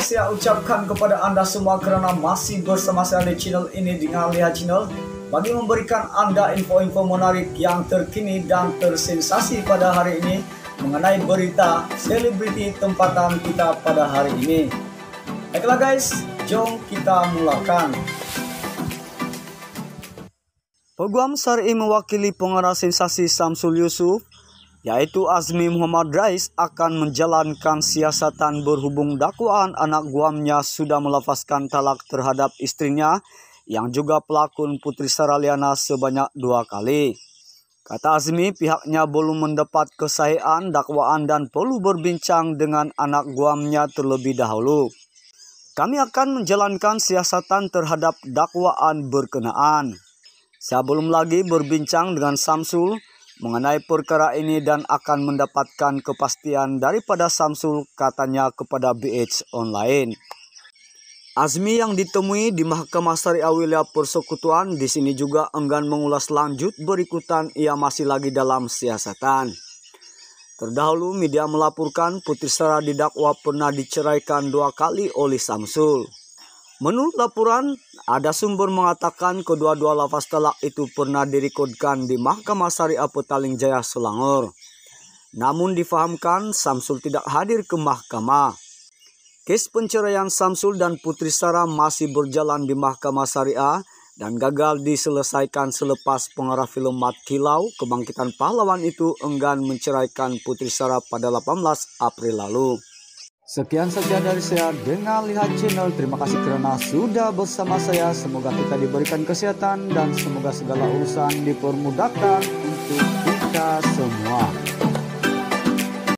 saya ucapkan kepada Anda semua karena masih bersama saya di channel ini dengan Lihat Channel bagi memberikan Anda info-info menarik yang terkini dan tersensasi pada hari ini mengenai berita selebriti tempatan kita pada hari ini. Baiklah guys, jom kita mulakan. Peguam Syar'i mewakili pengarah sensasi Syamsul Yusuf, yaitu Azmi Muhammad Rais, akan menjalankan siasatan berhubung dakwaan anak guamnya sudah melafazkan talak terhadap istrinya yang juga pelakon Putri Saraliana sebanyak 2 kali. Kata Azmi, pihaknya belum mendapat kesahihan dakwaan dan perlu berbincang dengan anak guamnya terlebih dahulu. Kami akan menjalankan siasatan terhadap dakwaan berkenaan. Saya belum lagi berbincang dengan Syamsul mengenai perkara ini dan akan mendapatkan kepastian daripada Syamsul, katanya kepada BH Online. Azmi yang ditemui di Mahkamah Syariah Wilayah Persekutuan di sini juga enggan mengulas lanjut berikutan ia masih lagi dalam siasatan. Terdahulu media melaporkan Putri Sara didakwa pernah diceraikan 2 kali oleh Syamsul. Menurut laporan, ada sumber mengatakan kedua-dua lafaz talak itu pernah direkodkan di Mahkamah Syariah Petaling Jaya Selangor. Namun difahamkan Syamsul tidak hadir ke mahkamah. Kes penceraian Syamsul dan Putri Sara masih berjalan di Mahkamah Syariah dan gagal diselesaikan selepas pengarah film Mat Kilau Kebangkitan Pahlawan itu enggan menceraikan Putri Sara pada 18 April lalu. Sekian saja dari saya dengan Lihat Channel. Terima kasih karena sudah bersama saya. Semoga kita diberikan kesehatan dan semoga segala urusan dipermudahkan untuk